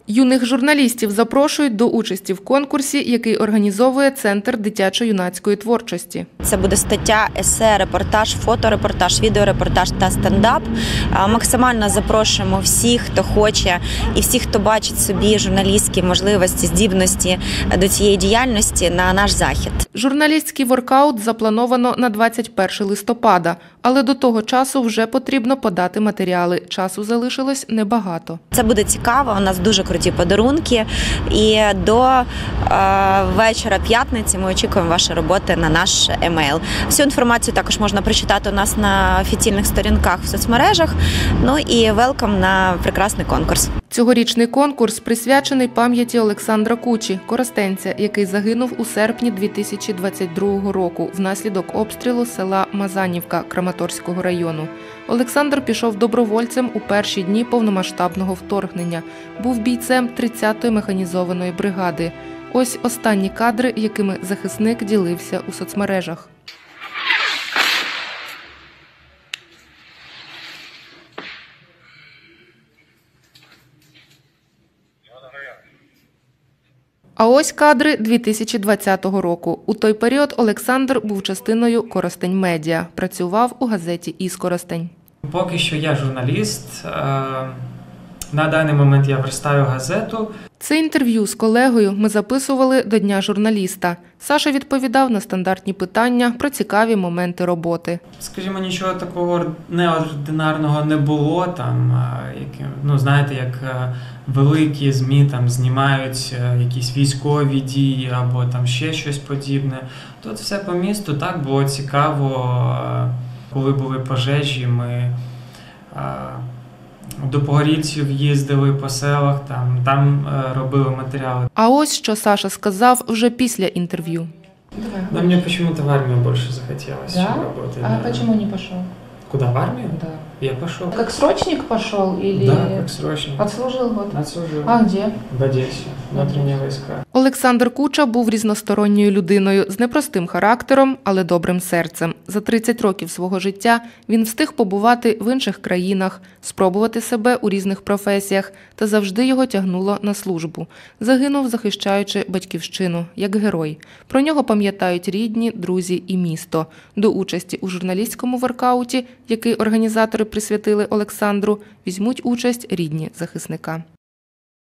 Юних журналістів запрошують до участі в конкурсі, який організовує Центр дитячо-юнацької творчості. Це буде стаття, есе, репортаж, фоторепортаж, відеорепортаж та стендап. Максимально запрошуємо всіх, хто хоче, і всіх, хто бачить собі журналістські можливості, здібності до цієї діяльності на наш захід. Журналістський воркаут заплановано на 21 листопада, але до того часу вже потрібно подати матеріали. Часу залишилось небагато. Це буде цікаво, у нас дуже круті подарунки, і до вечора п'ятниці ми очікуємо ваші роботи на наш емейл. Всю інформацію також можна прочитати у нас на офіційних сторінках в соцмережах. Ну і велкам на прекрасний конкурс. Цьогорічний конкурс присвячений пам'яті Олександра Кучі, коростенця, який загинув у серпні 2022 року внаслідок обстрілу села Мазанівка Краматорського району. Олександр пішов добровольцем у перші дні повномасштабного вторгнення. Був бійцем 30-ї механізованої бригади. Ось останні кадри, якими захисник ділився у соцмережах. А ось кадри 2020 року. У той період Олександр був частиною «Коростень Медіа». Працював у газеті «Із Коростень». Поки що я журналіст. На даний момент я верстаю газету. Це інтерв'ю з колегою ми записували до Дня журналіста. Саша відповідав на стандартні питання про цікаві моменти роботи. Скажімо, нічого такого неординарного не було. Знаєте, як великі ЗМІ знімають якісь військові дії або ще щось подібне. Тут все по місту, так було цікаво. Коли були пожежі, ми до погорільців їздили по селах, там робили матеріали. А ось що Саша сказав вже після інтерв'ю. Да, мне почему-то в армию больше захотелось, чем работать. А почему не пошел? Куда, в армию? Да. Я пошел. Как срочник пошел или... Да, как срочник. Отслужил год? Отслужил. А где? В Одессе, внутренние войска. Олександр Куча був різносторонньою людиною з непростим характером, але добрим серцем. За 30 років свого життя він встиг побувати в інших країнах, спробувати себе у різних професіях, та завжди його тягнуло на службу. Загинув, захищаючи батьківщину, як герой. Про нього пам'ятають рідні, друзі і місто. До участі у журналістському воркауті, який організатори присвятили Олександру, візьмуть участь рідні захисника.